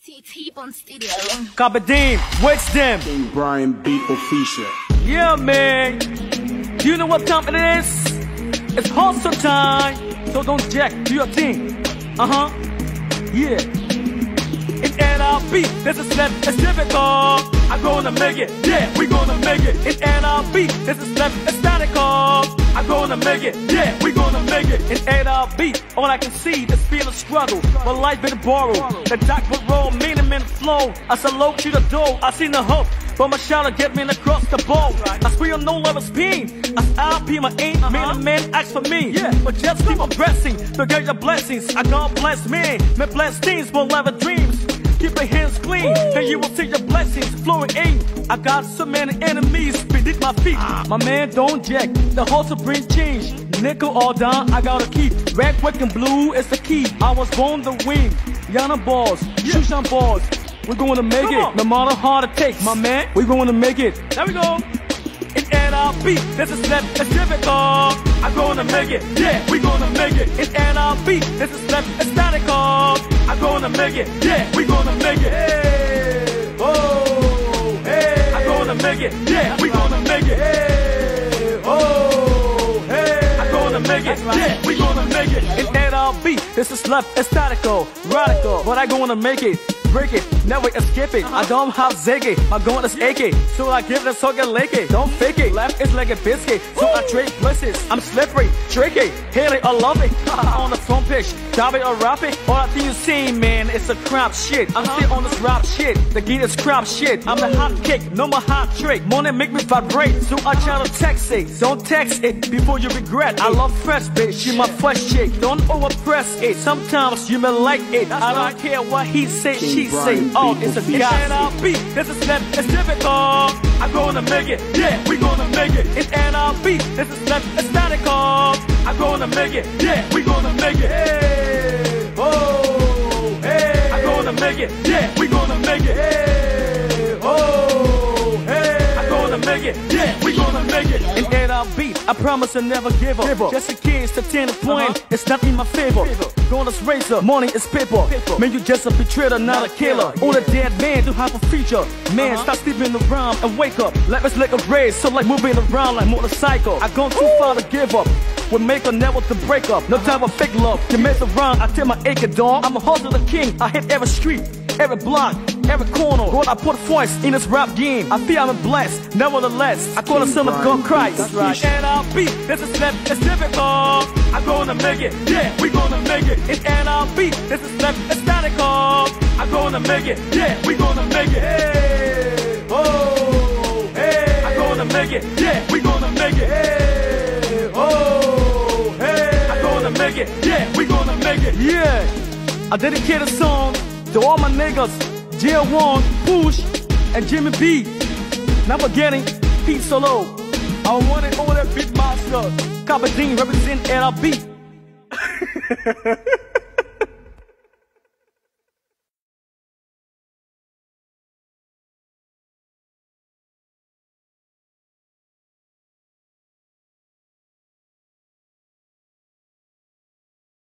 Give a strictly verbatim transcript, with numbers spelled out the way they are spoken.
T T Bund studio. Copy Deem, what's them? King Brian beat official. Yeah, man. Do you know what time it is? It's hustle time. So don't jack, do your thing. Uh huh. Yeah. It's N R B, this is left, it's difficult. I'm gonna make it, yeah, we gonna make it. It's N R B, this is left, it's statical. I'm gonna make it, yeah, we gonna make it. It's N R B, all I can see is feel a struggle. But life been borrowed, the dock will roll, meaning in flow. I salute you the door, I seen the hope. But my shoulder get me across the bowl. I squeal no level spin. As I P my aim, uh-huh. Man, a man acts for me. Yeah. But just keep a blessing, forget your blessings. I God bless me, me bless things, but never dreams. Keep your hands clean, Woo. Then you will see your blessings flowing in. I got so many enemies beneath my feet. Ah. My man don't jack, the hustle bring change. Nickel all down, I got a key. Red, white, and blue is the key. I was born to win. Yana balls, yeah. Shoot some balls. We're going to make Come it, on. No matter how it takes, my man. We're going to make it. There we go. It's N R B, this is left, it's difficult. I'm gonna make it, yeah, we gonna make it. It's N R B, this is left, it's statical. I'm gonna make it, yeah, we gonna make it. Hey, oh, hey. I'm gonna make it, yeah, we gonna make it. Hey, oh, hey. I'm gonna make it, yeah, we gonna make it. It's N R B, this is left, it's statical, radical, but I gonna make it. Break it, never escape it. Uh-huh. I don't have ziggy, my gun is achy. So I give the sucker lick it. Don't fake it, left is like a biscuit. So Woo. I trade places, I'm slippery, tricky. Hate it or love it, on the front pitch. Dab it or rap it, all I think you see, man, it's a crap shit. I'm uh-huh. still on this rap shit, the gear is crap shit. I'm the hot kick, no more hot trick. Money make me vibrate, so I try to text it. Don't text it before you regret it. I love fresh bitch, she my fresh chick. Don't overpress it, sometimes you may like it. That's I don't right. care what he say, she say, oh, it's a guy. It's N R B, this is left, it's difficult. I'm gonna make it, yeah, we gonna make it. It's N R B, this is left, it's statical. I'm gonna make it, yeah, we gonna make it. Hey, oh, hey. I'm gonna make it, yeah, we gonna make it. Hey, oh, hey. I'm gonna make it, yeah, we gonna make it. In N R B, I promise to never give up. Give up. Just in case the ten point, uh-huh. It's not in my favor. Gonna razor, money is paper. paper. Man, you just a betrayer, not a killer. Yeah. All the dead man do have a feature. Man, uh-huh. Stop sleeping around and wake up. Let us like a race, so like moving around like motorcycle. I gone too Woo. Far to give up. We make a never to break up. No uh-huh. time for fake love. You mess around, I tell my acre dog. I'm a hustler king. I hit every street, every block, every corner. God, I put voice in this rap game. I feel I'm blessed. Nevertheless, I call the son of God Christ. That's right. N R B, this is left, it's difficult. I'm gonna make it, yeah, we gonna make it. It's N R B, this is left, it's statical. I'm gonna make it, yeah, we gonna make it. Hey, oh, hey. I'm gonna make it, yeah, we gonna make it. Hey, oh, hey. I'm gonna make it, yeah, we gonna make it. Yeah, I dedicate a song to all my niggas, J one, Push, and Jimmy B. Not forgetting Pete Solo. I want it over that big master. Copy Deem represent N R B.